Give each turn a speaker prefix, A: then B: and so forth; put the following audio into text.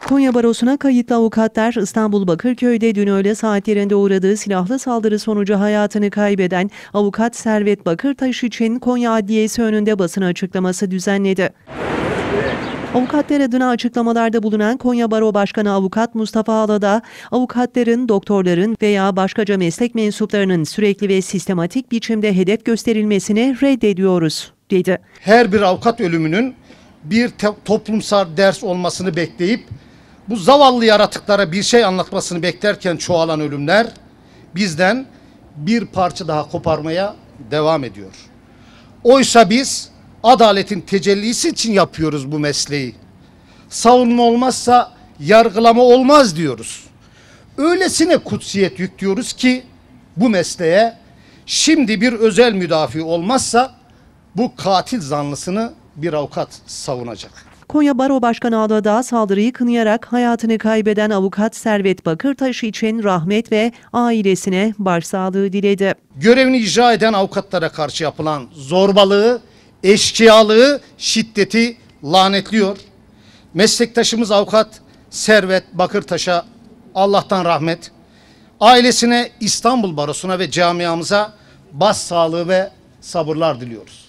A: Konya Barosu'na kayıtlı avukatlar İstanbul Bakırköy'de dün öğle saatlerinde uğradığı silahlı saldırı sonucu hayatını kaybeden avukat Servet Bakırtaş için Konya Adliyesi önünde basın açıklaması düzenledi. Avukatlar adına açıklamalarda bulunan Konya Baro Başkanı Avukat Mustafa Alada, avukatların, doktorların veya başkaca meslek mensuplarının sürekli ve sistematik biçimde hedef gösterilmesini reddediyoruz, dedi.
B: Her bir avukat ölümünün bir toplumsal ders olmasını bekleyip bu zavallı yaratıklara bir şey anlatmasını beklerken çoğalan ölümler bizden bir parça daha koparmaya devam ediyor. Oysa biz adaletin tecellisi için yapıyoruz bu mesleği. Savunma olmazsa yargılama olmaz diyoruz. Öylesine kutsiyet yüklüyoruz ki bu mesleğe şimdi bir özel müdafi olmazsa bu katil zanlısını bir avukat savunacak.
A: Konya Baro Başkanı Alada saldırıyı kınayarak hayatını kaybeden avukat Servet Bakırtaş için rahmet ve ailesine başsağlığı diledi.
B: Görevini icra eden avukatlara karşı yapılan zorbalığı, eşkıyalığı, şiddeti lanetliyor. Meslektaşımız avukat Servet Bakırtaş'a Allah'tan rahmet, ailesine, İstanbul Barosu'na ve camiamıza başsağlığı ve sabırlar diliyoruz.